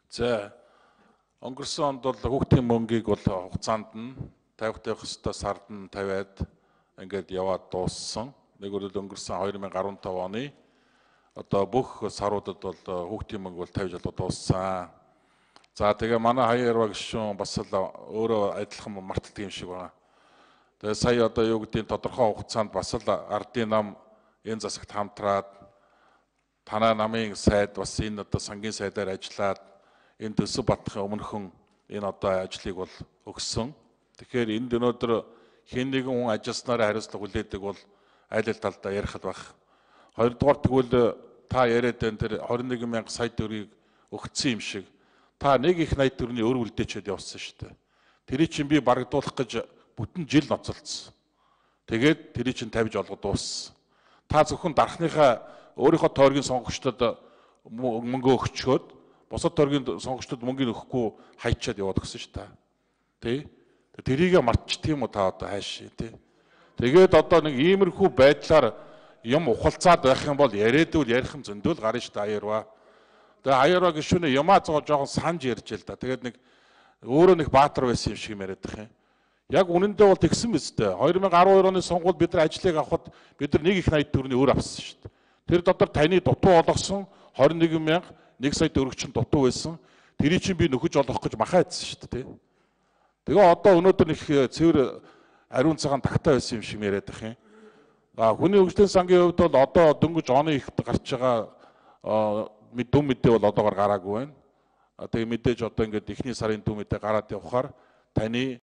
За өнгөрсөн онд бол хүүхдийн мөнгийг бол хугацаанд нь 50 тавих ёстой сард нь 50-аад ингээд яваад дууссан. Нэг бол өнгөрсөн 2015 оны одоо бүх саруудад бол хүүхдийн мөнгө бол тавьж одоо дууссан. За тэгээ манай хаяр гишүүн бас л өөрөө адилхан мартдаг юм шиг байна. Тэгээ сая одоо юу гэдгийг тодорхой хугацаанд бас л ардын нам энэ засагт хамтраад танай намын сайд бас энэ одоо сангийн сайдаар ажиллаад энэ төсөв батхын өмнөхөн энэ одоо ажлыг бол өгсөн. Тэгэхээр энд өнөөдөр хэн нэгэн хүн ажилласнараа хариуцлага хүлээдэг бол аль аль талдаа ярих л байх. Хоёрдугаар тэгвэл та яриад энэ тэр 21,000 сая төгрөгийг өгсөн юм шиг та нэг их 80 төгрөний өр үлдээчээд явсан шүү дээ. Тэрийг чинь би барагдуулах гэж бүтэн жил ноцолцсон. Тэгээд тэрийг чинь тавьж олгоод дууссан. Та зөвхөн дарахныхаа өөрийнхөө тойргийн сонгогчдод мөнгө өгчөөд бусад тойргийн сонгогчдод мөнгө өгөхгүй хайчаад яваад өгсөн шүү дээ. Тэ? Тэрийгэ мартчих тийм үү та одоо хайш тий. Тэгээд одоо нэг иймэрхүү байдлаар юм ухалцаад байх юм бол яриадвал ярих юм зөндөл гарна шүү дээ аяарва. Тэгээ аяарва гişүнээ юмаа жоохон санж ярьж л да. Тэгээд нэг өөрөө нэг баатар байсан юм шиг яриад байх юм. Яг үнэндээ бол тэгсэн биз дээ. 2012 оны сонгуульд бид нар ажлыг авахд бид нар нэг их 80 төгрөний өр авсан шүү дээ. Тэр дотор таны дутуу олгосон 21,000 1 сая төгрөгч нь дутуу байсан. Тэрийг чинь би нөхөж олгох гэж махаа идсэн шүү дээ. Тэгээ одоо өнөөдөр нэг цэвэр ариун цагаан тагтаа байсан юм шиг яриад байх юм. Хүний хөгжлийн сангийн хувьд бол одоо дөнгөж оны ихт гарч байгаа дүн мэдээ бол одоогоор гараагүй байна. Тэгээ мэдээж одоо ингээд эхний сарын дүн мэдээ гараад явахаар таны